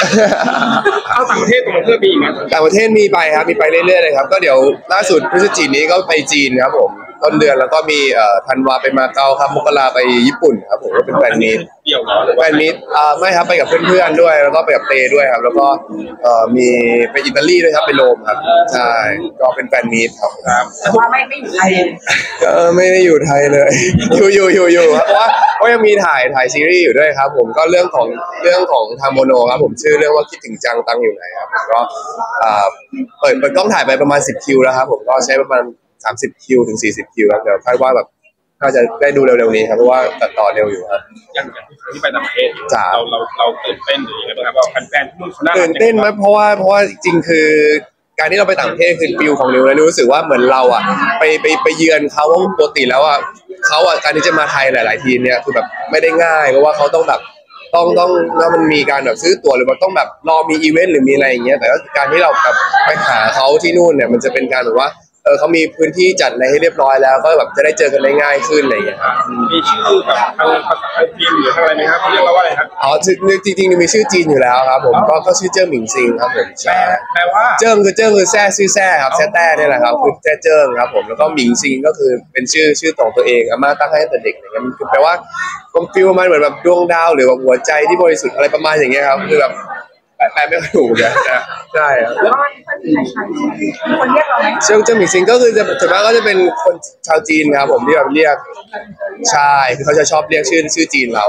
เข้าต่างประเทศมีไหมต่างประเทศมีไปครับมีไปเรื่อยๆเลยครับก็เดี๋ยวล่าสุดพฤศจิกายนนี้ก็ไปจีนครับผมต้นเดือนแล้วก็มีธันวาไปมาเก๊าครับมกราไปญี่ปุ่นครับผมก็เป็นแฟนมีตเดี่ยวแฟนมีตไม่ครับไปกับเพื่อนๆด้วยแล้วก็ไปกับเตด้วยครับแล้วก็มีไปอิตาลีด้วยครับไปโรมครับใช่ก็เป็นแฟนมีตครับแต่ว่าไม่อยู่ไทยไม่ได้อยู่ไทยเลยอยู่ครับเพราะว่ายังมีถ่ายซีรีส์อยู่ด้วยครับผมก็เรื่องของทางโมโนครับผมชื่อเรื่องว่าคิดถึงจังตังอยู่ไหนครับผมก็เปิดกล้องถ่ายไปประมาณ10 คิวแล้วครับผมก็ใช้ประมาณ30 คิวถึง40 คิวครับเดี๋ยวคาดว่าแบบน่าจะได้ดูเร็วๆนี้ครับเพราะว่าตัดต่อเร็วอยู่ครับอย่างที่ไปต่างประเทศเราตื่นเต้นหรือยังไงบ้างครับว่าแฟนๆที่นู่นเขาน่ารักตื่นเต้นไหมเพราะว่าจริงๆคือการที่เราไปต่างประเทศคือฟิลของนิวแล้วรู้สึกว่าเหมือนเราอ่ะไปเยือนเขาปกติแล้วอ่ะเขาอ่ะการที่จะมาไทยหลายๆทีเนี่ยคือแบบไม่ได้ง่ายเพราะว่าเขาต้องแบบต้องแล้วมันมีการแบบซื้อตั๋วหรือว่าต้องแบบรอมีอีเวนต์หรือมีอะไรอย่างเงี้ยแต่ก็การที่เราแบบไปหาเขาที่นู่นเนี่ยมันจะเป็นการแบบว่าเขามีพื้นที่จัดอะไรให้เรียบร้อยแล้วก็แบบจะได้เจอกันได้ง่ายขึ้นอะไรอย่างเงี้ยครับมีชื่อแบบทางภาษาจีนหรืออะไรไหมครับเขาเรียกว่าอะไรครับอ๋อจริงๆมีชื่อจีนอยู่แล้วครับผมก็ชื่อเจิ้งหมิงซิงครับผมใช่แปลว่าเจิ้งคือแซ่ชื่อแซ่ครับแซ่แต้นี่แหละครับคือแซ่เจิ้งครับผมแล้วก็หมิงซิงก็คือเป็นชื่อของตัวเองอาม่าตั้งให้ตั้งแต่เด็กอย่างเงี้ยมันคือแปลว่าความฟีลประมาณเหมือนแบบดวงดาวหรือว่าหัวใจที่บริสุทธิ์อะไรประมาณอย่างเงี้ยครับคือแบบแปลไม่ถูกนะใช่ครับแล้วคนเรียกเราไหมเจิ้งหมิงซิงก็คือจะส่วนมากก็จะเป็นคนชาวจีนครับผมที่แบบเรียกใช่คือเขาจะชอบเรียกชื่อจีนเรา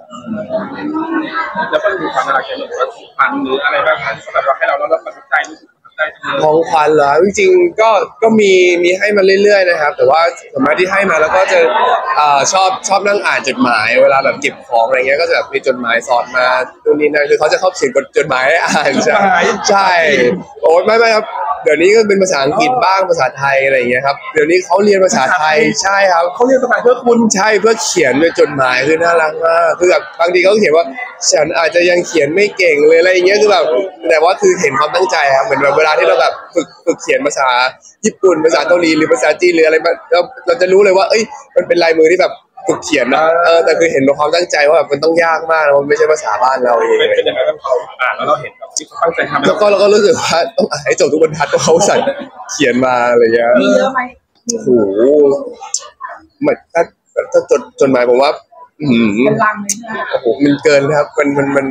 แล้วก็มีความน่ารักอย่างนี้ว่าพันหรืออะไรบ้างสำหรับเราให้เราประทับใจของขวัญเหรอจริงๆก็มีให้มาเรื่อยๆนะครับแต่ว่าสมัยที่ให้มาแล้วก็จะชอบนั่งอ่านจดหมายเวลาแบบเก็บของอะไรเงี้ยก็จะมีจดหมายสอนมาตัวนี้นะคือเขาจะชอบเขียนจดหมายให้อ่านใช่โอ้ไม่ครับเดี๋ยวนี้ก็เป็นภาษาอังกฤษบ้างภาษาไทยอะไรอย่างเงี้ยครับเดี๋ยวนี้เขาเรียนภาษาไทยใช่ครับเขาเรียนภาษาเพื่อคุณใช่เพื่อเขียนเป็นจดหมายคือน่ารักมากคือแบบบางทีเขาเขียนว่าฉันอาจจะยังเขียนไม่เก่งเลยอะไรอย่างเงี้ยคือแบบแต่ว่าคือเห็นความตั้งใจครับเหมือนแบบเวลาที่เราแบบฝึกเขียนภาษาญี่pointภาษาเกาหลีหรือภาษาจีนหรืออะไรเราจะรู้เลยว่ามันเป็นลายมือที่แบบฝึกเขียนนะแต่คือเห็นความตั้งใจว่าแบบมันต้องยากมากมันไม่ใช่ภาษาบ้านเราเองเป็นยังไงบ้างเขาอ่านแล้วเราเห็นแบบที่เขาตั้งใจทำแล้วก็เราก็รู้สึกว่าต้องอ่านให้จบทุกบรรทัดว่าเขาใส่เขียนมาอะไรอย่างเงี้ยมีเยอะไหมโอ้โหเหมือนถ้าจดหมายผมว่าเป็นลังเลยโอ้โหมันเกินครับมัน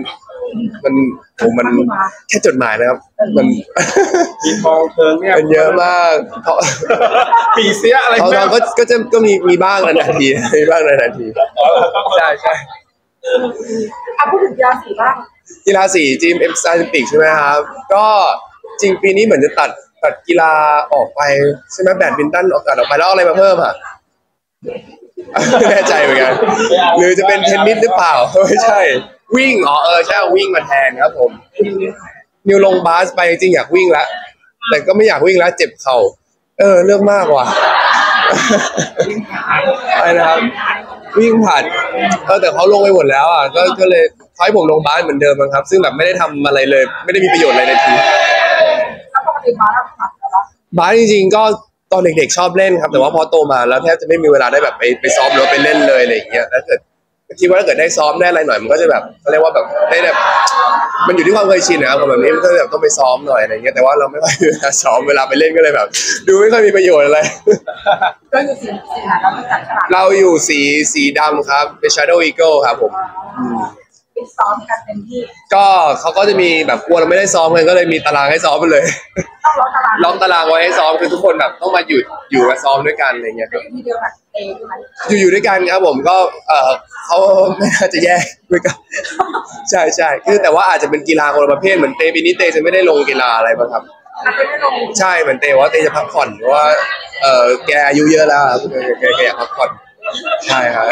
แค่จดหมายนะครับมันมีทองเทิงเนี่ยมันเยอะมากปีเสียอะไรเขาก็มีบ้างในนาทีมีบ้างในนาทีใช่พูดถึงกีฬาสีบ้างกีฬาสีทีมเอ็มสตาร์ลิมปิกใช่ไหมครับก็จริงปีนี้เหมือนจะตัดกีฬาออกไปใช่ไหมแบดมินตันตัดออกไปแล้วอะไรมาเพิ่มอ่ะไม่แน่ใจเหมือนกันหรือจะเป็นเทนนิสหรือเปล่าไม่ใช่วิ่งใช่วิ่งมาแทนครับผมนิวลงบาสไปจริงอยากวิ่งแล้วแต่ก็ไม่อยากวิ่งแล้วเจ็บเข่าเรื่องมากว่ะอะไรนะครับวิ่งผ่านแต่เขาลงไปหมดแล้วอ่ะก็เลยให้ผมลงบาสเหมือนเดิมครับซึ่งแบบไม่ได้ทำอะไรเลยไม่ได้มีประโยชน์อะไรในทีมบาสจริงๆก็ตอนเด็กๆชอบเล่นครับแต่ว่าพอโตมาแล้วแทบจะไม่มีเวลาได้แบบไปซ้อมหรือไปเล่นเลยอะไรอย่างเงี้ยถ้าเกิดคิดว่าถ้าเกิดได้ซ้อมได้อะไรหน่อยมันก็จะแบบเขาเรียกว่าแบบได้แบบมันอยู่ที่ความเคยชินนะครับแบบนี้มันก็แบบต้องไปซ้อมหน่อยอะไรเงี้ยแต่ว่าเราไม่ค่อยมีเวลาซ้อมเวลาไปเล่นก็เลยแบบดูไม่ค่อยมีประโยชน์อะไรเราอยู่สีดำครับเป็น Shadow Eagle ครับผมซ้อมกันเต็มที่ก็เขาก็จะมีแบบกลัวเราไม่ได้ซ้อมกันก็เลยมีตารางให้ซ้อมไปเลยล็อกตารางไว้ให้ซ้อมคือทุกคนแบบต้องมาอยู่มาซ้อมด้วยกันอะไรเงี้ยอยู่ด้วยกันครับผมก็เขาไม่น่าจะแยกด้วยกันใช่คือแต่ว่าอาจจะเป็นกีฬาคนละประเภทเหมือนเตปีนี้เตจะไม่ได้ลงกีฬาอะไรบ้างครับใช่เหมือนเตว่าเตจะพักผ่อนเพราะว่าแกอายุเยอะแล้วแกอยากพักผ่อนใช่ครับ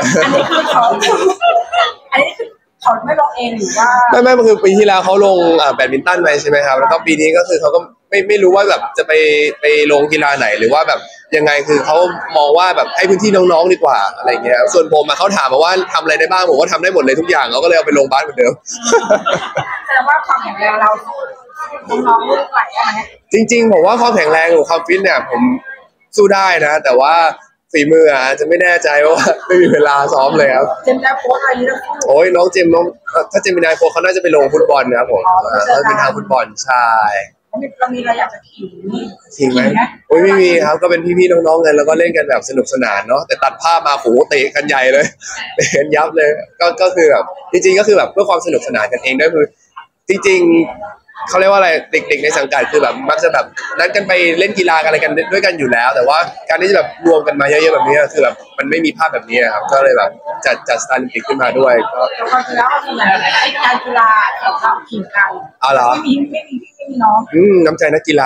อันนี้คือเขาไม่ลงเองหรือว่าไม่มันคือปีที่แล้วเขาลงแบดมินตันไปใช่ไหมครับแล้วก็ปีนี้ก็คือเขาก็ไม่รู้ว่าแบบจะไปลงกีฬาไหนหรือว่าแบบยังไงคือเขามองว่าแบบให้พื้นที่น้องๆดีกว่าอะไรเงี้ยส่วนผมเขาถามมาว่าทำอะไรได้บ้างผมก็ทำได้หมดเลยทุกอย่างเขาก็เลยเอาไปลงบาสเหมือนเดิมแสดงว่าความแข็งแรงเราน้องๆรุ่นใหม่ได้ไหมจริงๆผมว่าความแข็งแรงหรือความฟิตเนี่ยผมสู้ได้นะแต่ว่าฝีมืออาจจะไม่แน่ใจเพราะว่าไม่มีเวลาซ้อมเลยครับเจมส์ได้โพสอะไรนี้แล้วโอ้ยน้องเจมส์น้องถ้าเจมินายโฟเขาน่าจะไปลงฟุตบอลนะครับผมเขาเป็นทางฟุตบอลใช่เรามีอะไรอยากจะขิงจริงไหมโอ้ยไม่มีครับก็เป็นพี่ๆน้องๆกันแล้วก็เล่นกันแบบสนุกสนานเนาะแต่ตัดภาพมาโหเตะกันใหญ่เลยเตะกันยับเลยก็คือแบบจริงๆก็คือแบบเพื่อความสนุกสนานกันเองด้วยคือจริงๆเขาเรียกว่าอะไรเด็กๆในสังกัดคือแบบมักจะแบบนัดกันไปเล่นกีฬาอะไรกันด้วยกันอยู่แล้ว แต่ว่าการที่จะแบบรวมกันมาเยอะๆแบบนี้คือแบบมันไม่มีภาพแบบนี้ครับก็เลยแบบจัดสตาร์ลิมปิกขึ้นมาด้วยก็ความจริงแล้วส่วนใหญ่การกีฬาของเราขิงกันเอาเหรอไม่มีน้องน้ำใจนักกีฬา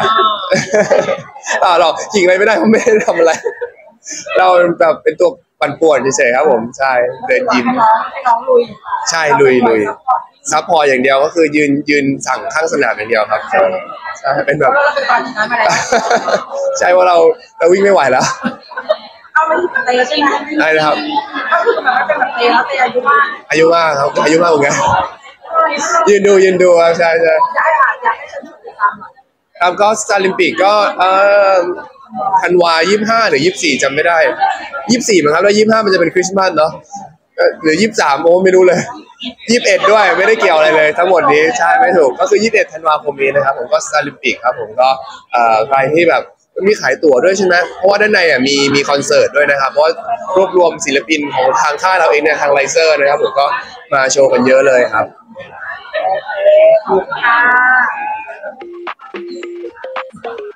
เราขิงอะไรไม่ได้เพราะไม่ได้ทำอะไร เราแบบเป็นตัวปั่นป่วนเฉยๆครับผมใช่เดินยิมให้น้องลุยใช่ลุยซัพพอร์ตอย่างเดียวก็คือยืนสั่งข้างสนามอย่างเดียวครับใช่เป็นแบบใช่ว่าเราวิ่งไม่ไหวแล้วเอาไปที่เตะใช่ไหมใช่นะครับก็คือแบบเป็นแบบเตะแล้วเตะอายุมากครับอายุมากเหมือนกันยืนดูครับใช่อยากให้ฉันติดตามครับก็สตาร์ลิมปิกก็ธันวา25หรือ24จำไม่ได้24มั้งครับแล้ว25มันจะเป็นคริสต์มาสเนาะหรือ23โอ้ไม่รู้เลย21ด้วยไม่ได้เกี่ยวอะไรเลยทั้งหมดนี้ใช่ไม่ถูกก็คือ21ธันวาคมนี้นะครับผมก็สตาร์ลิมปิกครับผมก็ใครที่แบบมีขายตั๋วด้วยใช่ไหมเพราะว่าด้านในมีคอนเสิร์ตด้วยนะครับเพราะรวบรวมศิลปินของทางค่ายเราเองเนี่ยทางไลเซอร์นะครับผมก็มาโชว์กันเยอะเลยครับขอบคุณค่ะ